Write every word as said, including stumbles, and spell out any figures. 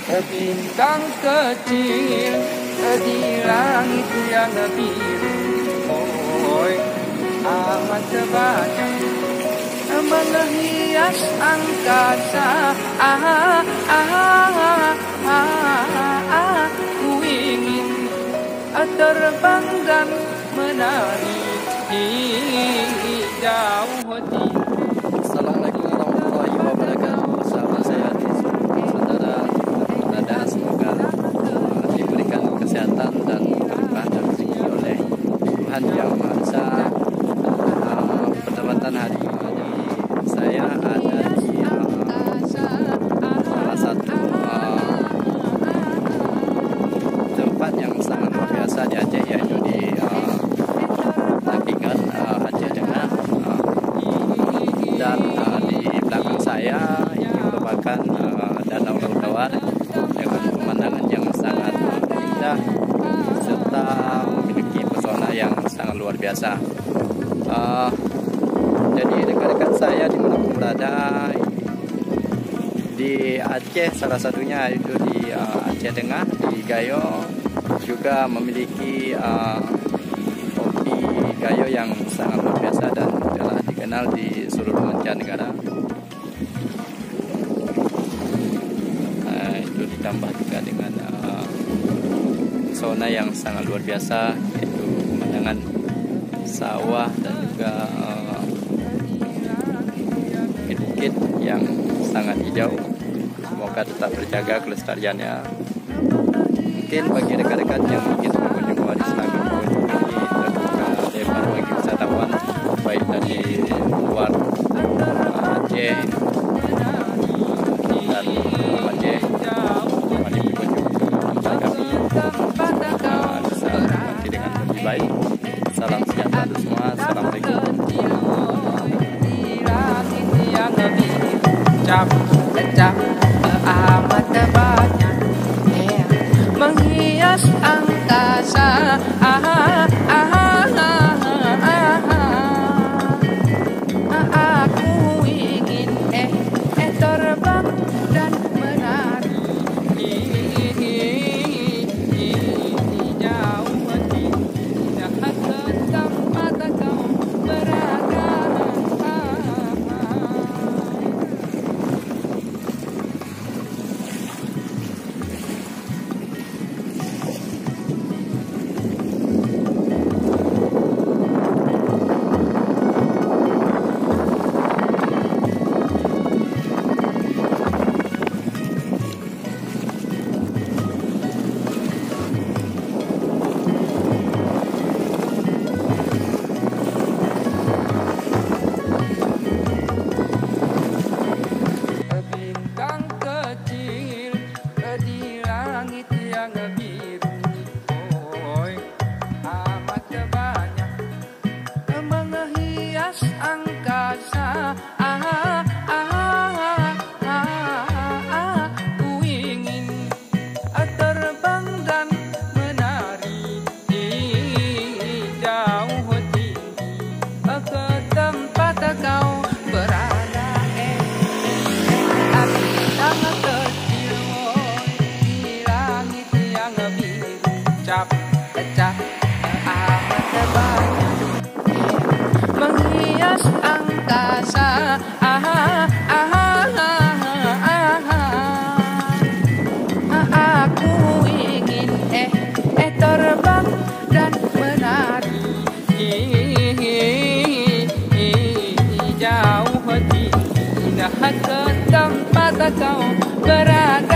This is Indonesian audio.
bintang kecil di langit yang biru, oh, amat banyak menghias angkasa. Ah, ah, ah, ah, ah, ku ingin terbang dan menari di jauh hati. Assalamualaikum warahmatullahi wabarakatuh. Sahabat saya di seluruh saudara berada, semoga uh, diberikan kesehatan dan kelimpahan rezeki oleh Tuhan Yang Maha Esa. Uh, Pertempatan hari ini saya ada di uh, salah satu uh, tempat yang sangat luar biasa di Aceh, yaitu di uh, Nakingan, uh, Aceh Tengah. Uh, dan uh, di belakang saya ini merupakan uh, Danau Lautawar dengan pemandangan yang sangat uh, indah serta memiliki pesona yang sangat luar biasa. Uh, jadi rekan-rekan saya dimanapun berada di Aceh, salah satunya itu di uh, Aceh Tengah, di Gayo, juga memiliki uh, kopi Gayo yang sangat luar biasa dan telah dikenal di seluruh mancanegara. Nah, itu ditambah juga dengan uh, zona yang sangat luar biasa, yaitu pemandangan sawah dan juga uh, bukit yang sangat hijau. Semoga tetap terjaga kelestariannya. Mungkin bagi rekan-rekan yang ingin berkunjung ke Wadi Selangor ini terbuka lebar bagi wisatawan baik dari luar Aceh dan Aceh mari berkunjung ke tempat kami, uh, bisa menikmati dengan lebih baik. Salam sejahtera untuk semua. Assalamualaikum. Cap, cap, amat banyak menghias angkasa. Ah, ah, ah, ah, ah, aku ingin eh, eh terbang dan menari di jauh hati, jahat ke tempat kau berada. Cap, cap, amat banyak menghias angkasa. Ah, ah, ah, ah, ah, aku ingin eh, eh terbang dan menari jauh hati, indah ke tempat kau berada.